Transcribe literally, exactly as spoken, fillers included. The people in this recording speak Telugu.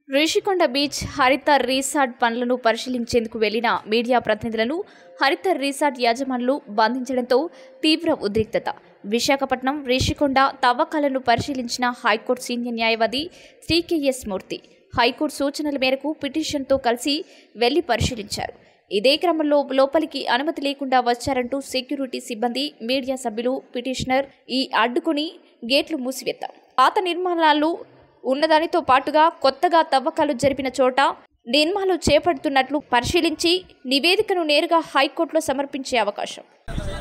రిషికొండ బీచ్ హరిత రిసార్ట్ పనులను పరిశీలించేందుకు వెళ్లిన మీడియా ప్రతినిధులను హరిత రిసార్ట్ యాజమానులు బంధించడంతో తీవ్ర ఉద్రిక్తత. విశాఖపట్నం రిషికొండ తవ్వకాలను పరిశీలించిన హైకోర్టు సీనియర్ న్యాయవాది శ్రీ కెఎస్ మూర్తి హైకోర్టు సూచనల మేరకు పిటిషన్తో కలిసి వెళ్లి పరిశీలించారు. ఇదే క్రమంలో లోపలికి అనుమతి లేకుండా వచ్చారంటూ సెక్యూరిటీ సిబ్బంది, మీడియా సభ్యులు పిటిషనర్ ఈ అడ్డుకుని గేట్లు మూసివేశారు. పాత నిర్మాణాలు ఉన్నదానితో పాటుగా కొత్తగా తవ్వకాలు జరిపిన చోట నిర్మాణాలు చేపడుతున్నట్లు పరిశీలించి నివేదికను నేరుగా హైకోర్టులో సమర్పించే అవకాశం.